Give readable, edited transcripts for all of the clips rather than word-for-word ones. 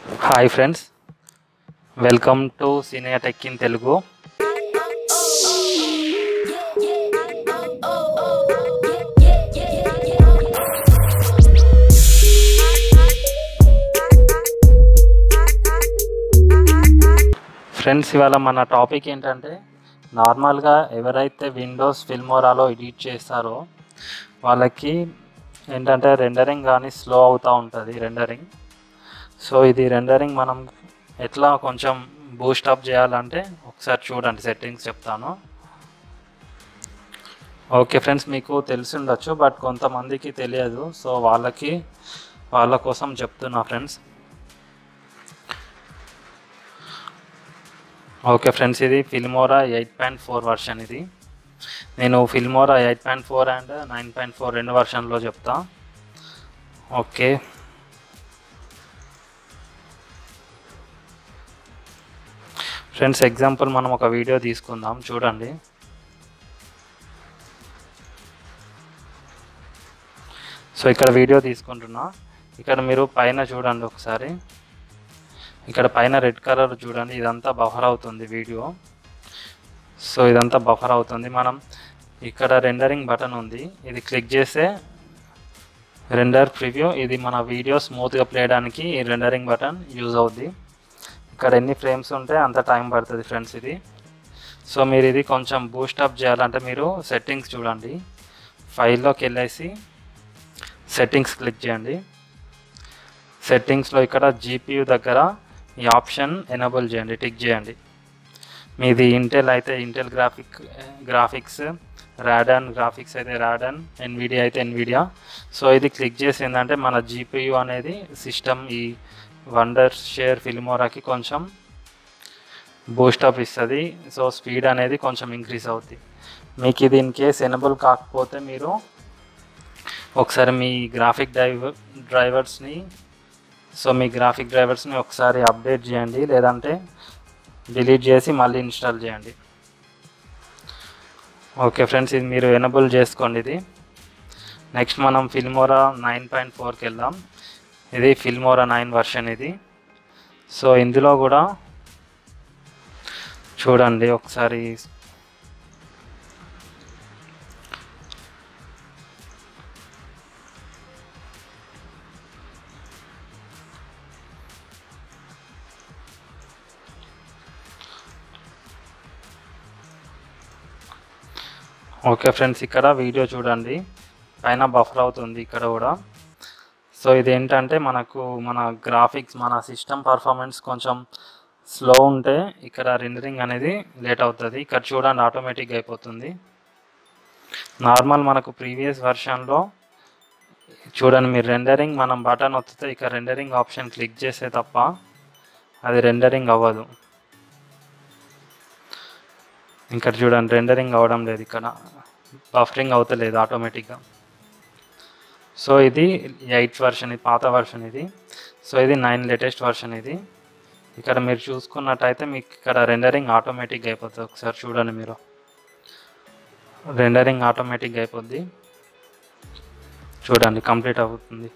Hi friends, welcome to senior tech in Telugu. Friends, ఇవాళ మన topic ఏంటంటే నార్మల్గా ఎవరైతే విండోస్ ఫిల్మోరాలో ఎడిట్ చేస్తారో వాళ్ళకి ఏంటంటే రెండరింగ్ కానీ స్లో అవుతూ ఉంటుంది రెండరింగ్. సో ఇది రెండరింగ్ మనం ఎట్లా కొంచెం బూస్ట్ అప్ చేయాలంటే ఒకసారి చూడండి, సెట్టింగ్స్ చెప్తాను. ఓకే ఫ్రెండ్స్, మీకు తెలిసి ఉండొచ్చు బట్ కొంతమందికి తెలియదు. సో వాళ్ళ కోసం చెప్తున్నా ఫ్రెండ్స్. ఓకే ఫ్రెండ్స్, ఇది ఫిల్మోరా 8.4 వర్షన్. ఇది నేను ఫిల్మోరా 8.4 అండ్ 9.4 రెండు వర్షన్లో చెప్తా. ఓకే ఫ్రెండ్స్, ఎగ్జాంపుల్ మనం ఒక వీడియో తీసుకుందాం, చూడండి. సో ఇక్కడ వీడియో తీసుకుంటున్నా. ఇక్కడ మీరు పైన చూడండి ఒకసారి. ఇక్కడ పైన రెడ్ కలర్ చూడండి, ఇదంతా బఫర్ అవుతుంది వీడియో. సో ఇదంతా బఫర్ అవుతుంది. మనం ఇక్కడ రెండరింగ్ బటన్ ఉంది, ఇది క్లిక్ చేస్తే రెండర్ ప్రివ్యూ, ఇది మన వీడియో స్మూత్గా ప్లే చేయడానికి ఈ రెండరింగ్ బటన్ యూజ్ అవుద్ది. ఇక్కడ ఎన్ని ఫ్రేమ్స్ ఉంటే అంత టైం పడుతుంది ఫ్రెండ్స్ ఇది. సో మీరు ఇది కొంచెం బూస్టప్ చేయాలంటే మీరు సెట్టింగ్స్ చూడండి, ఫైల్లోకి వెళ్ళేసి సెట్టింగ్స్ క్లిక్ చేయండి. సెట్టింగ్స్లో ఇక్కడ జీపీయూ దగ్గర ఈ ఆప్షన్ ఎనేబుల్ చేయండి, టిక్ చేయండి. మీది ఇంటెల్ అయితే ఇంటెల్ గ్రాఫిక్స్, రాడన్ గ్రాఫిక్స్ అయితే రాడన్, ఎన్విడియా అయితే ఎన్విడియా. సో ఇది క్లిక్ చేసి ఏంటంటే మన జీపీయూ అనేది సిస్టమ్ ఈ వండర్ షేర్ ఫిల్మోరాకి కొంచెం బూస్టప్ ఇస్తుంది. సో స్పీడ్ అనేది కొంచెం ఇంక్రీజ్ అవుతుంది. మీకు ఇది ఇన్ కేస్ ఎనేబుల్ కాకపోతే మీరు ఒకసారి మీ గ్రాఫిక్ డ్రైవర్స్ని ఒకసారి అప్డేట్ చేయండి, లేదంటే డిలీట్ చేసి మళ్ళీ ఇన్స్టాల్ చేయండి. ఓకే ఫ్రెండ్స్, ఇది మీరు ఎనేబుల్ చేసుకోండి. ఇది నెక్స్ట్ మనం ఫిల్మోరా 9.4కి వెళ్దాం. ఇది ఫిల్మోరా 9 వర్షన్ ఇది. సో ఇందులో కూడా చూడండి ఒకసారి. ఓకే ఫ్రెండ్స్, ఇక్కడ వీడియో చూడండి, పైన బఫర్ అవుతుంది ఇక్కడ కూడా. సో ఇదేంటంటే మనకు మన గ్రాఫిక్స్, మన సిస్టమ్ పర్ఫార్మెన్స్ కొంచెం స్లో ఉంటే ఇక్కడ రెండరింగ్ అనేది లేట్ అవుతుంది. ఇక్కడ చూడండి ఆటోమేటిక్గా అయిపోతుంది. నార్మల్ మనకు ప్రీవియస్ వర్షన్లో చూడండి మీరు రెండరింగ్ మనం బటన్ వస్తే ఇక్కడ రెండరింగ్ ఆప్షన్ క్లిక్ చేస్తే తప్ప అది రెండరింగ్ అవ్వదు. ఇక్కడ చూడండి రెండరింగ్ అవ్వడం లేదు, ఇక్కడ బఫరింగ్ అవుతలేదు ఆటోమేటిక్గా. సో ఇది 8 వర్షన్, ఇది పాత వర్షన్ ఇది. సో ఇది 9 లేటెస్ట్ వర్షన్ ఇది. ఇక్కడ మీరు చూసుకున్నట్టయితే మీకు ఇక్కడ రెండరింగ్ ఆటోమేటిక్గా అయిపోతుంది. ఒకసారి చూడండి మీరు, రెండరింగ్ ఆటోమేటిక్గా అయిపోద్ది. చూడండి కంప్లీట్ అవుతుంది.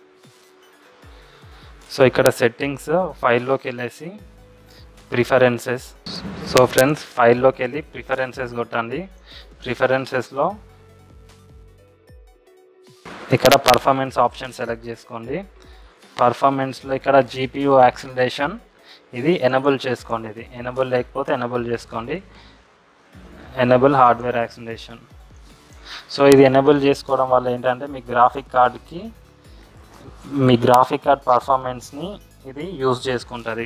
సో ఇక్కడ సెట్టింగ్స్ ఫైల్లోకి వెళ్ళేసి ప్రిఫరెన్సెస్. సో ఫ్రెండ్స్, ఫైల్లోకి వెళ్ళి ప్రిఫరెన్సెస్ కొట్టండి. ప్రిఫరెన్సెస్లో ఇక్కడ పర్ఫార్మెన్స్ ఆప్షన్ సెలెక్ట్ చేసుకోండి. పర్ఫార్మెన్స్లో ఇక్కడ జీపీయూ యాక్సిలరేషన్ ఇది ఎనేబుల్ చేసుకోండి. ఇది ఎనేబుల్ లేకపోతే ఎనేబుల్ చేసుకోండి. Enable hardware acceleration. సో ఇది ఎనేబుల్ చేసుకోవడం వల్ల ఏంటంటే మీ గ్రాఫిక్ కార్డ్ పర్ఫార్మెన్స్ని ఇది యూజ్ చేసుకుంటుంది.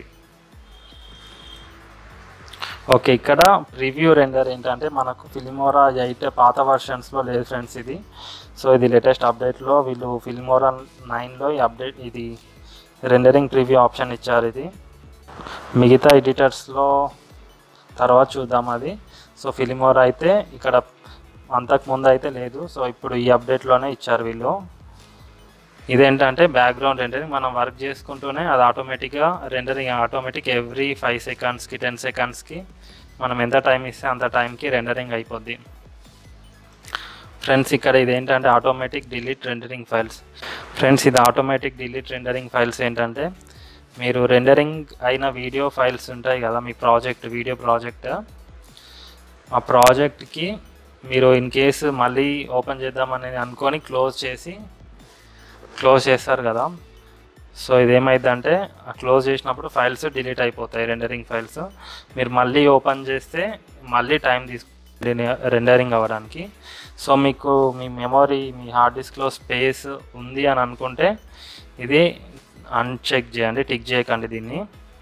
ఓకే, ఇక్కడ ప్రివ్యూ రెండర్ ఏంటంటే మనకు ఫిల్మోరా 8 పాత వర్షన్స్లో లేదు ఫ్రెండ్స్ ఇది. సో ఇది లేటెస్ట్ అప్డేట్లో వీళ్ళు ఫిల్మోరా 9లో ఇది రెండరింగ్ ప్రివ్యూ ఆప్షన్ ఇచ్చారు. ఇది మిగతా ఎడిటర్స్లో తర్వాత చూద్దాం అది. సో ఫిల్మోరా అయితే ఇక్కడ అంతకుముందు అయితే లేదు. సో ఇప్పుడు ఈ అప్డేట్లోనే ఇచ్చారు వీళ్ళు. ఇదేంటంటే బ్యాక్గ్రౌండ్ రెండరింగ్, మనం వర్క్ చేసుకుంటూనే అది ఆటోమేటిక్గా రెండరింగ్ ఆటోమేటిక్ ఎవ్రీ 5 సెకండ్స్కి 10 సెకండ్స్కి మనం ఎంత టైం ఇస్తే అంత టైంకి రెండరింగ్ అయిపోద్ది. ఫ్రెండ్స్ ఇక్కడ ఇదేంటంటే automatic delete rendering files. Friends ఇది ఆటోమేటిక్ డిలీట్ రెండరింగ్ ఫైల్స్ ఏంటంటే మీరు రెండరింగ్ అయిన వీడియో ఫైల్స్ ఉంటాయి కదా మీ వీడియో ప్రాజెక్ట్, ఆ ప్రాజెక్ట్కి మీరు ఇన్ కేసు మళ్ళీ ఓపెన్ చేద్దామని అనుకొని క్లోజ్ చేస్తారు కదా. సో ఇదేమైందంటే క్లోజ్ చేసినప్పుడు ఫైల్స్ డిలీట్ అయిపోతాయి, రెండరింగ్ ఫైల్స్. మీరు మళ్ళీ ఓపెన్ చేస్తే మళ్ళీ టైం తీసుకుంటుంది రెండరింగ్ అవ్వడానికి. సో మీకు మీ మెమొరీ, మీ హార్డ్ డిస్క్లో స్పేస్ ఉంది అని అనుకుంటే ఇది అన్చెక్ చేయండి, టిక్ చేయకండి దీన్ని.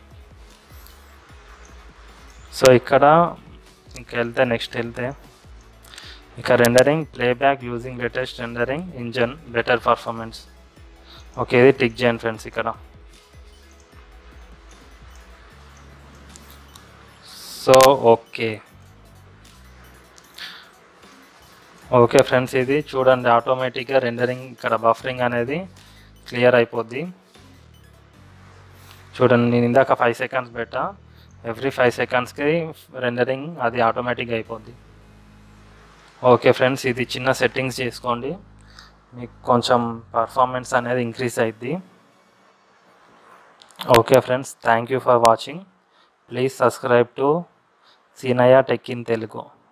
సో ఇక్కడ నెక్స్ట్ వెళ్తే ఇక rendering playback using latest rendering engine better performance. Okay, ఇది టిక్ చేయండి ఫ్రెండ్స్ ఇక్కడ. సో ఓకే ఫ్రెండ్స్, ఇది చూడండి ఆటోమేటిక్గా రెండరింగ్ ఇక్కడ బఫరింగ్ అనేది క్లియర్ అయిపోద్ది. చూడండి, నేను ఇందాక 5 సెకండ్స్ పెట్టా, ఎవ్రీ 5 సెకండ్స్కి రెండరింగ్ అది ఆటోమేటిక్గా అయిపోద్ది. ఓకే ఫ్రెండ్స్, ఇది చిన్న సెట్టింగ్స్ చేసుకోండి, మీకు కొంచెం పర్ఫార్మెన్స్ అనేది ఇంక్రీజ్ అయింది. Okay friends, thank you for watching. Please subscribe to senior tech in Telugu.